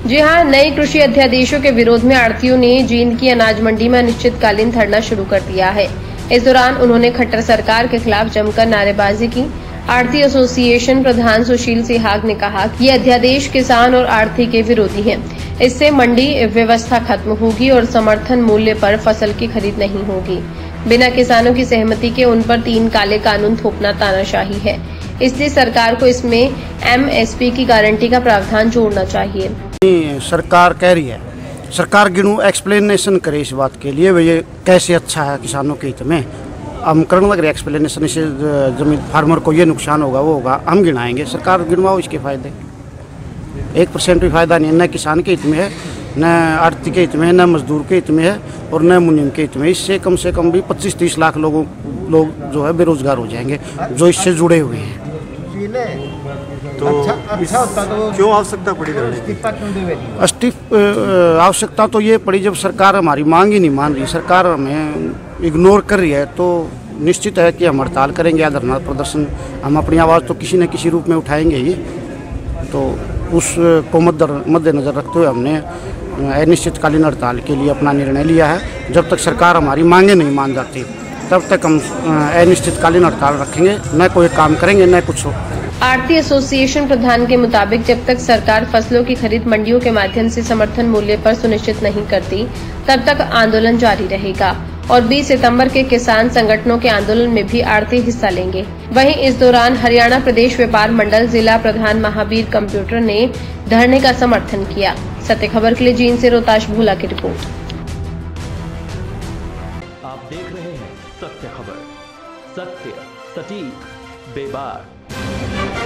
जी हां, नए कृषि अध्यादेशों के विरोध में आढ़तियों ने जींद की अनाज मंडी में अनिश्चितकालीन धरना शुरू कर दिया है। इस दौरान उन्होंने खट्टर सरकार के खिलाफ जमकर नारेबाजी की। आढ़ती एसोसिएशन प्रधान सुशील सिहाग ने कहा कि ये अध्यादेश किसान और आढ़ती के विरोधी है। इससे मंडी व्यवस्था खत्म होगी और समर्थन मूल्य पर फसल की खरीद नहीं होगी। बिना किसानों की सहमति के उन पर 3 काले कानून थोपना तानाशाही है, इसलिए सरकार को इसमें एमएसपी की गारंटी का प्रावधान जोड़ना चाहिए। सरकार कह रही है, सरकार गिनू एक्सप्लेनेशन करे इस बात के लिए, ये कैसे अच्छा है किसानों के हित में। हम करने लग रहे एक्सप्लेनेशन, इससे जमीन फार्मर को ये नुकसान होगा वो होगा, हम गिनाएंगे। सरकार गिनवाओ इसके फायदे। 1% भी फायदा नहीं है, न किसान के हित में है, न आढ़ती के हित में है, न मजदूर के हित में है और न मुनीम के हित में। इससे कम से कम भी 25-30 लाख लोग जो है बेरोजगार हो जाएंगे जो इससे जुड़े हुए हैं। तो अच्छा होता तो क्यों आवश्यकता पड़ी आवश्यकता तो ये पड़ी जब सरकार हमारी मांग ही नहीं मान रही, सरकार हमें इग्नोर कर रही है, तो निश्चित है कि हम हड़ताल करेंगे या धरना प्रदर्शन। हम अपनी आवाज़ तो किसी न किसी रूप में उठाएंगे ही। तो उसको मद्देनजर रखते हुए हमने अनिश्चितकालीन हड़ताल के लिए अपना निर्णय लिया है। जब तक सरकार हमारी मांगे नहीं मान जाती तब तक हम अनिश्चितकालीन हड़ताल रखेंगे, न कोई काम करेंगे न कुछ हो। आढ़ती एसोसिएशन प्रधान के मुताबिक जब तक सरकार फसलों की खरीद मंडियों के माध्यम से समर्थन मूल्य पर सुनिश्चित नहीं करती तब तक आंदोलन जारी रहेगा और 20 सितंबर के किसान संगठनों के आंदोलन में भी आढ़ती हिस्सा लेंगे। वहीं इस दौरान हरियाणा प्रदेश व्यापार मंडल जिला प्रधान महावीर कंप्यूटर ने धरने का समर्थन किया। सत्य खबर के लिए जींद से रोहताश भूला की रिपोर्ट। आप देख रहे हैं सत्य खबर, सत्य सटीक बेबाक।